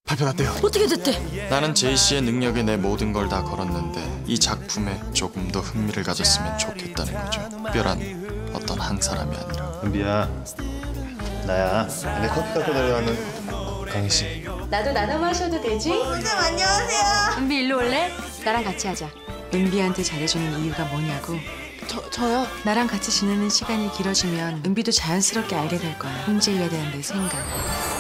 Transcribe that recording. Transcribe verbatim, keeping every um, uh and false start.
발표났대요. 어떻게 됐대? 나는 제이 씨의 능력에 내 모든 걸 다 걸었는데 이 작품에 조금 더 흥미를 가졌으면 좋겠다는 거죠. 특별한 어떤 한 사람이 아니라. 은비야, 나야. 내 커피 갖고 내려가는 강희 씨. 나도 나눠 마셔도 되지? 선생님 안녕하세요. 은비 일로 올래? 나랑 같이 하자. 은비한테 잘해주는 이유가 뭐냐고. 저, 저요? 나랑 같이 지내는 시간이 길어지면 은비도 자연스럽게 알게 될 거야. 훈제해야 되는 내 생각.